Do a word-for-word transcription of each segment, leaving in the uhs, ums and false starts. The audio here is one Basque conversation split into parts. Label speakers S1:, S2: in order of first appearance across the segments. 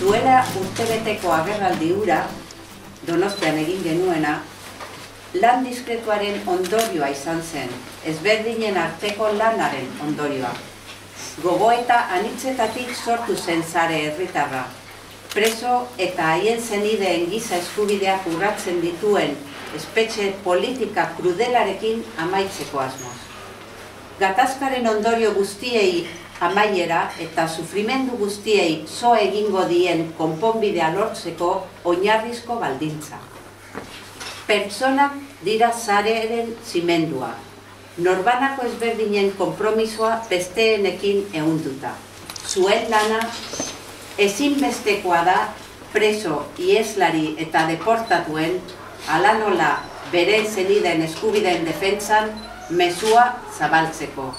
S1: Duela urtebeteko agerraldi hura, Donostian egin genuena, lan diskretuaren ondorioa izan zen, ezberdinen arteko lanaren ondorioa. Gogoeta anitzetatik sortu zen sare herritarra, preso eta haien zenideen giza eskubideak urratzen dituen espetxe politika krudelarekin amaitzeko asmoz. Gatazkaren ondorio guztiei amaiera eta sufrimendu guztiei so egingo dien konponbidea lortzeko oinarrizko baldintza. Pertsonak dira sarearen zimendua, norbanako ezberdinen konpromisoa besteenekin ehunduta. Zuen lana ezinbestekoa da preso, ieslari eta deportatuen hala nola beren zenideen eskubideen defentsan mezua zabaltzeko.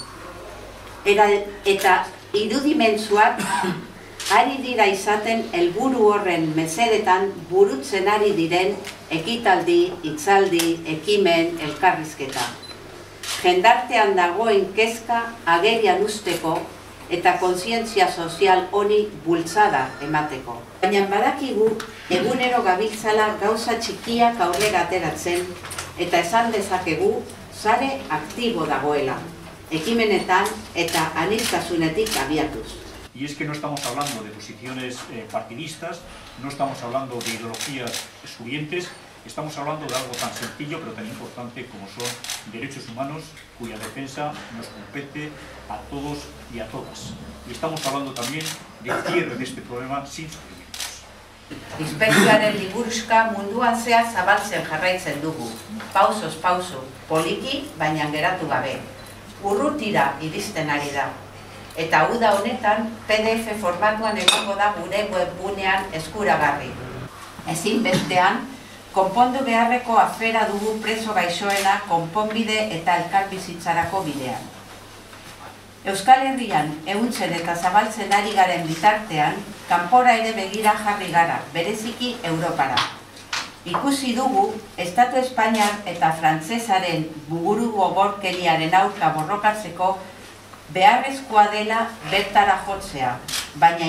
S1: Eta irudimentzuak ari dira izaten helburu horren mesedetan burutzen ari diren ekitaldi, hitzaldi, ekimen, elkarrizketa. Jendartean dagoen kezka agerian usteko eta kontzientzia sozial honi bultzada emateko. Baina badakigu egunero gabiltzala gauza txikiak aurrera ateratzen eta esan dezakegu sare aktibo dagoela, ekimenetan eta aniztasunetik abiatuz.
S2: Y es que no estamos hablando de posiciones eh, partidistas, no estamos hablando de ideologías excluyentes, estamos hablando de algo tan sencillo pero tan importante como son derechos humanos, cuya defensa nos compete a todos y a todas. Y estamos hablando también del cierre de este problema sin sufrimientos.
S1: Dispersioaren liburuska munduan zehar zabaltzen jarraitzen dugu, pausoz pauso, poliki baina geratu gabe. Urrutira iristen ari da. Eta uda honetan P D F formatuan egongo da gure webgunean eskuragarri. Ezinbestean, konpondu beharreko afera dugu preso gaixoena konponbide eta elkarbizitzarako bidean. Euskal Herrian ehuntzen eta zabaltzen ari garen bitartean, kanpora ere begira jarri gara, bereziki Europara. Ikusi dugu, Estatu Espainiar eta Frantsesaren buguru gogorkeriaren aurka borrokatzeko beharrezkoa dela bertara jotzea, baina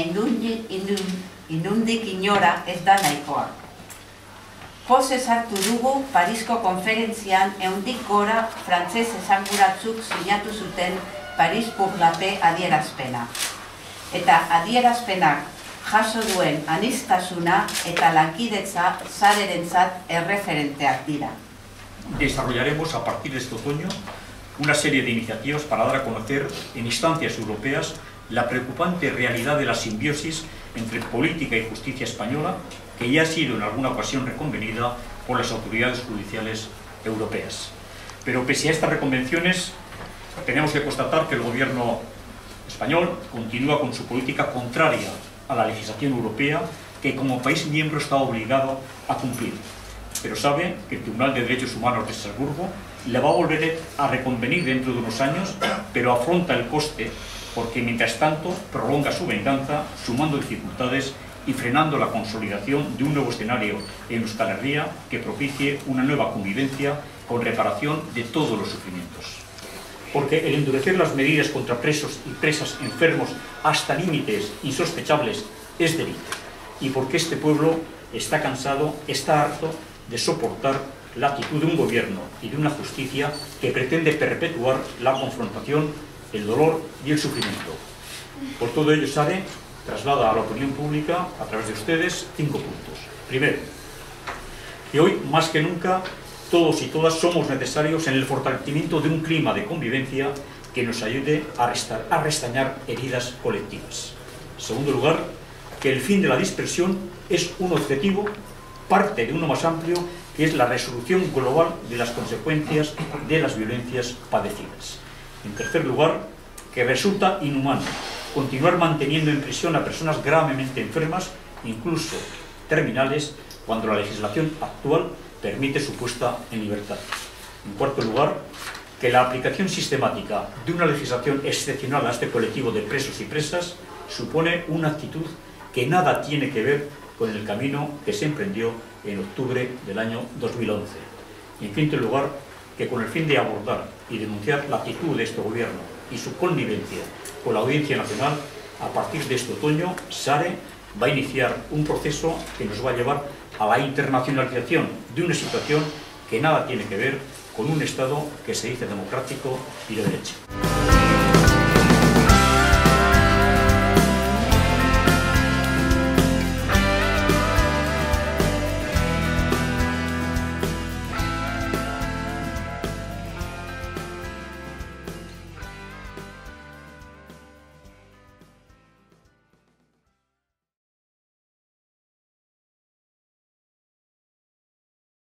S1: inundik inora ez da nahikoa. Pozez hartu dugu Parisko konferentzian ehundik gora frantses esanguratsuk sinatu zuten Paris pour la paix adierazpena. Eta adierazpenak jaso duen aniztasuna eta lankidetza sarerentzat erreferenteak dira.
S2: Desarrollaremos a partir de este otoño una serie de iniciativas para dar a conocer en instancias europeas la preocupante realidad de la simbiosis entre política y justicia española, que ya ha sido en alguna ocasión reconvenida por las autoridades judiciales europeas. Pero pese a estas reconvenciones, tenemos que constatar que el gobierno español continúa con su política contraria a la legislación europea, que como país miembro está obligado a cumplir. Pero sabe que el Tribunal de Derechos Humanos de Estrasburgo le va a volver a reconvenir dentro de unos años, pero afronta el coste porque mientras tanto prolonga su venganza, sumando dificultades y frenando la consolidación de un nuevo escenario en Euskal Herria que propicie una nueva convivencia con reparación de todos los sufrimientos. Porque el endurecer las medidas contra presos y presas enfermos hasta límites insospechables es delito. Y porque este pueblo está cansado, está harto de soportar la actitud de un gobierno y de una justicia que pretende perpetuar la confrontación, el dolor y el sufrimiento. Por todo ello, SARE traslada a la opinión pública, a través de ustedes, cinco puntos. Primero, que hoy, más que nunca, todos y todas somos necesarios en el fortalecimiento de un clima de convivencia que nos ayude a, restar, a restañar heridas colectivas. En segundo lugar, que el fin de la dispersión es un objetivo, parte de uno más amplio, que es la resolución global de las consecuencias de las violencias padecidas. En tercer lugar, que resulta inhumano continuar manteniendo en prisión a personas gravemente enfermas, incluso terminales, cuando la legislación actual permite su puesta en libertad. En cuarto lugar, que la aplicación sistemática de una legislación excepcional a este colectivo de presos y presas supone una actitud que nada tiene que ver con el camino que se emprendió en octubre del año dos mil once. Y en quinto lugar, que con el fin de abordar y denunciar la actitud de este gobierno y su connivencia con la Audiencia Nacional, a partir de este otoño, SARE va a iniciar un proceso que nos va a llevar a la internacionalización de una situación que nada tiene que ver con un Estado que se dice democrático y de derecho.